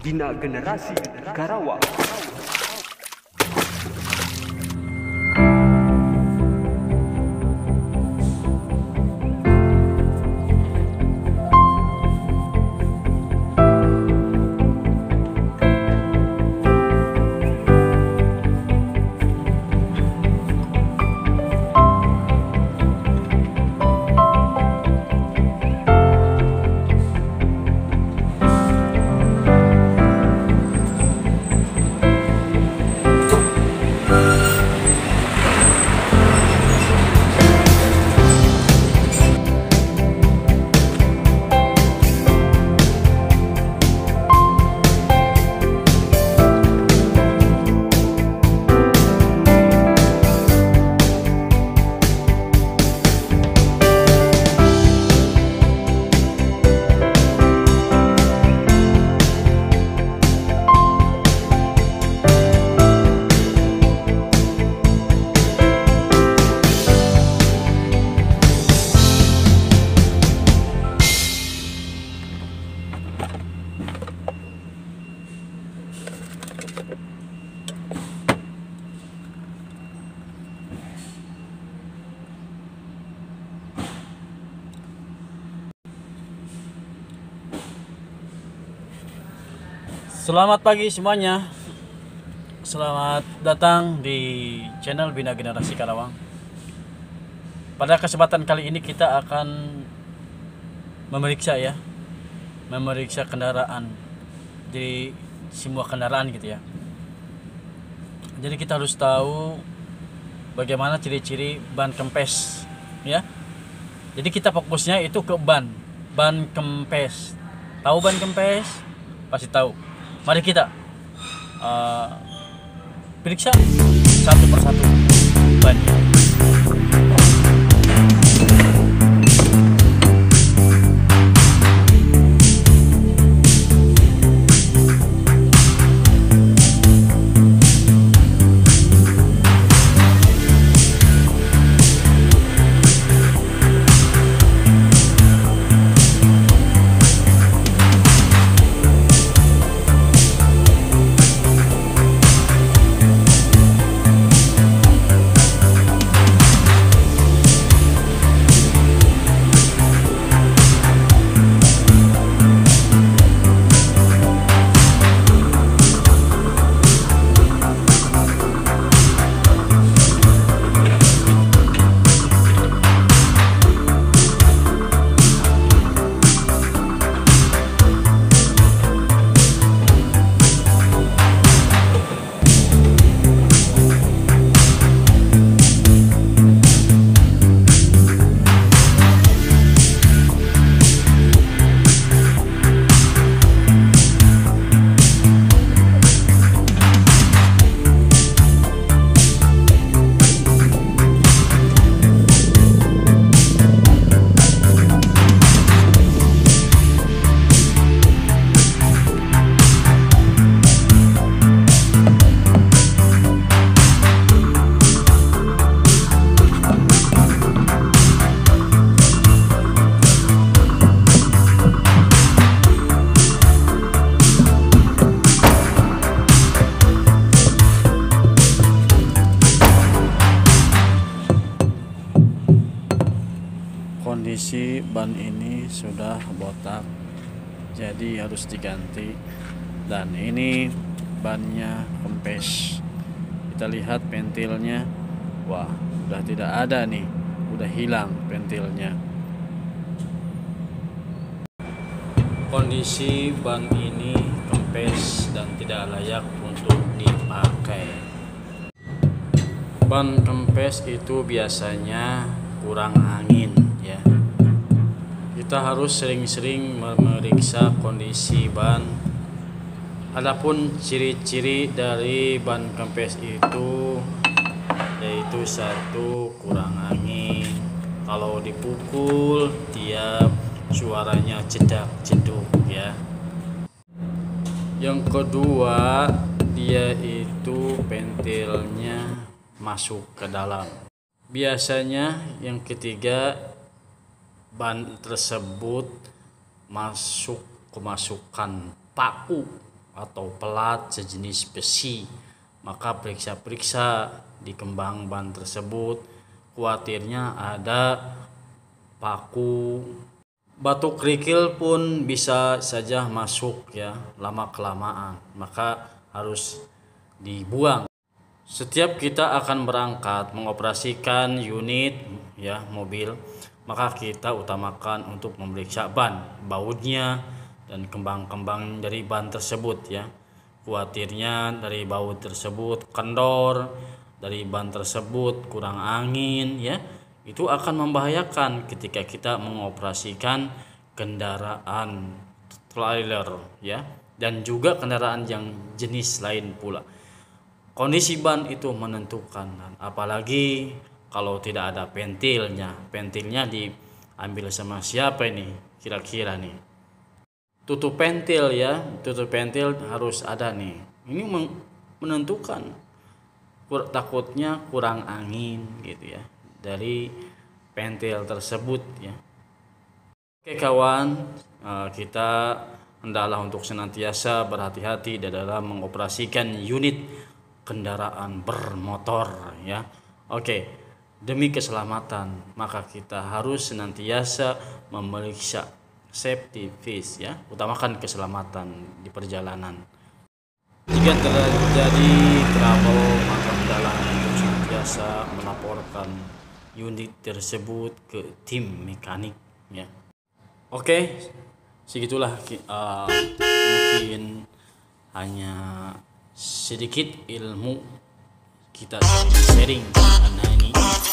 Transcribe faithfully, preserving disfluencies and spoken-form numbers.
Bina Generasi Karawang. Selamat pagi semuanya. Selamat datang di channel Bina Generasi Karawang. Pada kesempatan kali ini kita akan memeriksa ya, memeriksa kendaraan. Jadi semua kendaraan gitu ya. Jadi kita harus tahu bagaimana ciri-ciri ban kempes ya. Jadi kita fokusnya itu ke ban, ban kempes. Tahu ban kempes? Pasti tahu. Mari kita uh, periksa satu persatu bannya. Kondisi ban ini sudah botak, jadi harus diganti. Dan ini bannya kempes. Kita lihat pentilnya, wah, udah tidak ada nih, udah hilang pentilnya. Kondisi ban ini kempes dan tidak layak untuk dipakai. Ban kempes itu biasanya kurang angin ya. Kita harus sering-sering memeriksa kondisi ban. Adapun ciri-ciri dari ban kempes itu yaitu satu, kurang angin. Kalau dipukul dia suaranya cedak-ceduk ya. Yang kedua, dia itu pentilnya masuk ke dalam. Biasanya yang ketiga, ban tersebut masuk kemasukan paku atau pelat sejenis besi, maka periksa-periksa di kembang ban tersebut. Khawatirnya ada paku, batu kerikil pun bisa saja masuk ya, lama kelamaan maka harus dibuang. Setiap kita akan berangkat mengoperasikan unit ya mobil, maka kita utamakan untuk memeriksa ban, bautnya dan kembang-kembang dari ban tersebut ya. Khawatirnya dari baut tersebut kendor, dari ban tersebut kurang angin ya, itu akan membahayakan ketika kita mengoperasikan kendaraan trailer ya, dan juga kendaraan yang jenis lain pula. Kondisi ban itu menentukan, apalagi kalau tidak ada pentilnya. Pentilnya diambil sama siapa ini kira-kira nih? Tutup pentil ya, tutup pentil harus ada nih. Ini menentukan, takutnya kurang angin gitu ya dari pentil tersebut ya. Oke kawan, kita hendaklah untuk senantiasa berhati-hati dalam mengoperasikan unit kendaraan bermotor ya. Oke, demi keselamatan maka kita harus senantiasa memeriksa safety first ya, utamakan keselamatan di perjalanan. Jika terjadi trouble maka hendaklah untuk senantiasa melaporkan unit tersebut ke tim mekanik ya. Oke, segitulah uh, mungkin hanya sedikit ilmu kita sharing dengan ini.